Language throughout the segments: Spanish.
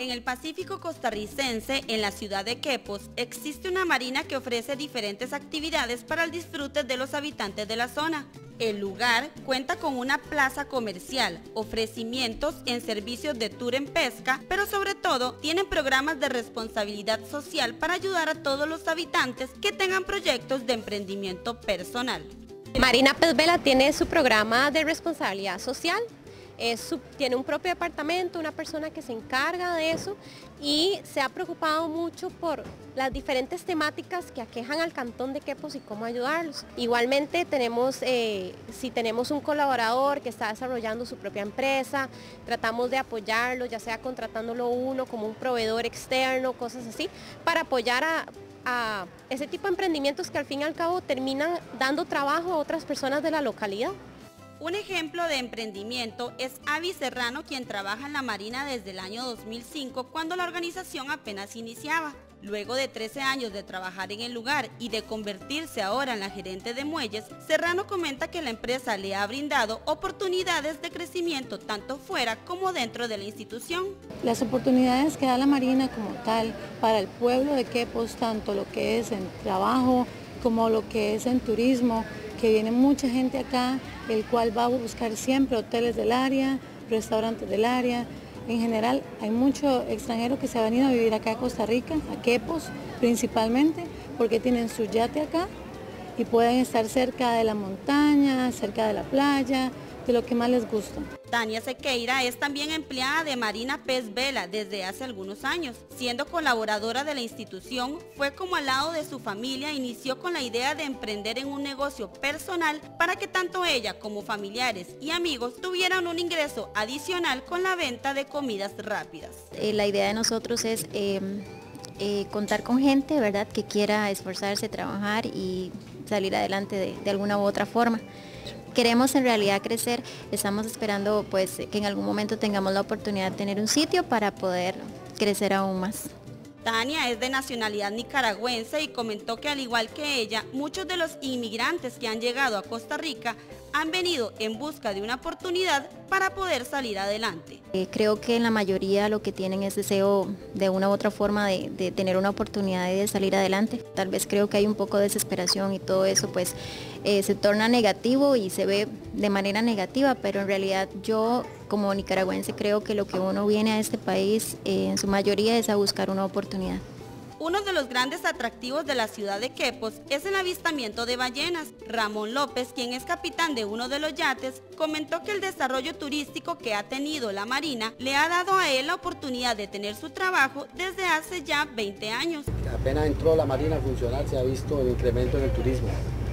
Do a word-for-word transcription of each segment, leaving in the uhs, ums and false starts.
En el Pacífico costarricense, en la ciudad de Quepos, existe una marina que ofrece diferentes actividades para el disfrute de los habitantes de la zona. El lugar cuenta con una plaza comercial, ofrecimientos en servicios de tour en pesca, pero sobre todo tienen programas de responsabilidad social para ayudar a todos los habitantes que tengan proyectos de emprendimiento personal. Marina Pez Vela tiene su programa de responsabilidad social. Es su, tiene un propio departamento, una persona que se encarga de eso y se ha preocupado mucho por las diferentes temáticas que aquejan al cantón de Quepos y cómo ayudarlos. Igualmente tenemos, eh, si tenemos un colaborador que está desarrollando su propia empresa, tratamos de apoyarlo, ya sea contratándolo uno como un proveedor externo, cosas así, para apoyar a, a ese tipo de emprendimientos que al fin y al cabo terminan dando trabajo a otras personas de la localidad. Un ejemplo de emprendimiento es Avi Serrano, quien trabaja en la Marina desde el año dos mil cinco, cuando la organización apenas iniciaba. Luego de trece años de trabajar en el lugar y de convertirse ahora en la gerente de muelles, Serrano comenta que la empresa le ha brindado oportunidades de crecimiento tanto fuera como dentro de la institución. Las oportunidades que da la Marina como tal para el pueblo de Quepos, tanto lo que es en trabajo como lo que es en turismo, que viene mucha gente acá, el cual va a buscar siempre hoteles del área, restaurantes del área. En general hay muchos extranjeros que se han venido a vivir acá a Costa Rica, a Quepos principalmente, porque tienen su yate acá y pueden estar cerca de la montaña, cerca de la playa, de lo que más les gusta. Tania Sequeira es también empleada de Marina Pez Vela desde hace algunos años. Siendo colaboradora de la institución, fue como al lado de su familia inició con la idea de emprender en un negocio personal para que tanto ella como familiares y amigos tuvieran un ingreso adicional con la venta de comidas rápidas. Eh, la idea de nosotros es eh, eh, contar con gente, ¿verdad?, que quiera esforzarse, trabajar y salir adelante de, de alguna u otra forma. Queremos en realidad crecer, estamos esperando pues que en algún momento tengamos la oportunidad de tener un sitio para poder crecer aún más. Tania es de nacionalidad nicaragüense y comentó que al igual que ella, muchos de los inmigrantes que han llegado a Costa Rica han venido en busca de una oportunidad para poder salir adelante. Eh, creo que en la mayoría lo que tienen es deseo de una u otra forma de, de tener una oportunidad de salir adelante. Tal vez creo que hay un poco de desesperación y todo eso pues eh, se torna negativo y se ve de manera negativa, pero en realidad yo como nicaragüense creo que lo que uno viene a este país eh, en su mayoría es a buscar una oportunidad. Uno de los grandes atractivos de la ciudad de Quepos es el avistamiento de ballenas. Ramón López, quien es capitán de uno de los yates, comentó que el desarrollo turístico que ha tenido la Marina le ha dado a él la oportunidad de tener su trabajo desde hace ya veinte años. Apenas entró la Marina a funcionar se ha visto el incremento en el turismo.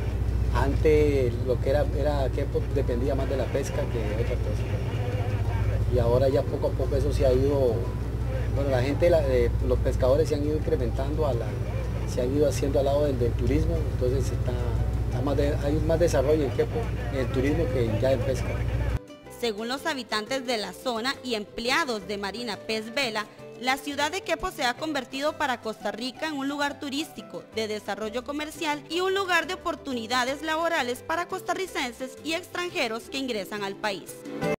Antes lo que era, era Quepos dependía más de la pesca que de otra cosa. Y ahora ya poco a poco eso se ha ido. Bueno, la gente, la, eh, los pescadores se han ido incrementando, a la, se han ido haciendo al lado del, del turismo, entonces está, está más de, hay más desarrollo en Quepos en el turismo que ya en pesca. Según los habitantes de la zona y empleados de Marina Pez Vela, la ciudad de Quepos se ha convertido para Costa Rica en un lugar turístico, de desarrollo comercial y un lugar de oportunidades laborales para costarricenses y extranjeros que ingresan al país.